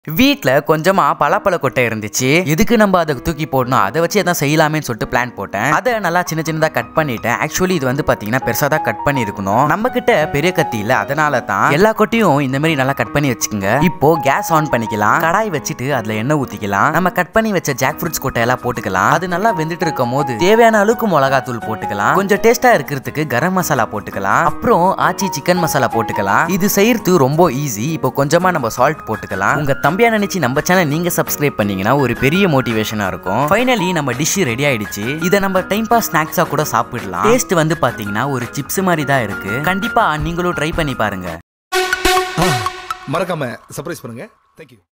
வீட்ல கொஞ்சமா பலாப்பழ கொட்டை இருந்துச்சு. எதுக்கு நம்ம அதை தூக்கி போடணும், அதை வச்சு எதாவது செய்யலாமேன்னு சொல்லிட்டு பிளான் போட்டேன். அதை நல்லா சின்ன சின்னதா கட் பண்ணிட்டேன். ஆக்சுவலி இது வந்து பாத்தீங்கன்னா பெருசா தான் கட் பண்ணி இருக்கணும். நம்ம கிட்ட பெரிய கத்தி இல்ல, அதனால தான் எல்லா கொட்டையும் இந்த மாதிரி நல்லா கட் பண்ணி வச்சுக்கோங்க. இப்போ கேஸ் ஆன் பண்ணிக்கலாம். கடாய் வச்சுட்டு அதுல எண்ணெய் ஊத்திக்கலாம். நம்ம கட் பண்ணி வச்ச ஜாக் ஃப்ரூட்ஸ் கொட்டை எல்லாம் போட்டுக்கலாம். அது நல்லா வெந்துட்டு இருக்கும் போது தேவையான அளவுக்கு மிளகாத்தூள் போட்டுக்கலாம். கொஞ்சம் டேஸ்டா இருக்கிறதுக்கு கரம் மசாலா போட்டுக்கலாம். அப்புறம் ஆச்சி சிக்கன் மசாலா போட்டுக்கலாம். இது செய்யறது ரொம்ப ஈஸி. இப்போ கொஞ்சமா நம்ம சால்ட் போட்டுக்கலாம். உங்க தம்பியா நினைச்சு நம்ம சேனல் நீங்க சப்ஸ்கிரைப் பண்ணீங்கன்னா ஒரு பெரிய மோட்டிவேஷனா இருக்கும். ஃபைனலி நம்ம டிஷ் ரெடி ஆயிடுச்சு. இதை நம்ம டைம் பாஸ் ஸ்நாக்ஸா கூட சாப்பிடலாம். டேஸ்ட் வந்து பாத்தீங்கன்னா ஒரு சிப்ஸ் மாதிரி தான் இருக்கு. கண்டிப்பா நீங்களும் ட்ரை பண்ணி பாருங்க. மறக்காம சர்ப்ரைஸ் பண்ணுங்க. Thank you.